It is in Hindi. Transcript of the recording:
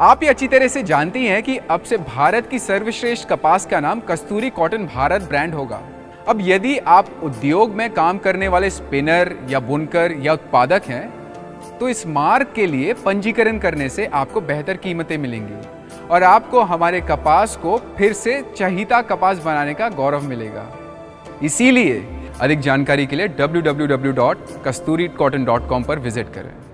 आप ये अच्छी तरह से जानती हैं कि अब से भारत की सर्वश्रेष्ठ कपास का नाम कस्तूरी कॉटन भारत ब्रांड होगा। अब यदि आप उद्योग में काम करने वाले स्पिनर या बुनकर या उत्पादक हैं, तो इस मार्क के लिए पंजीकरण करने से आपको बेहतर कीमतें मिलेंगी और आपको हमारे कपास को फिर से चहीता कपास बनाने का गौरव मिलेगा। इसीलिए अधिक जानकारी के लिए www.kasturitcotton.com पर विजिट करें।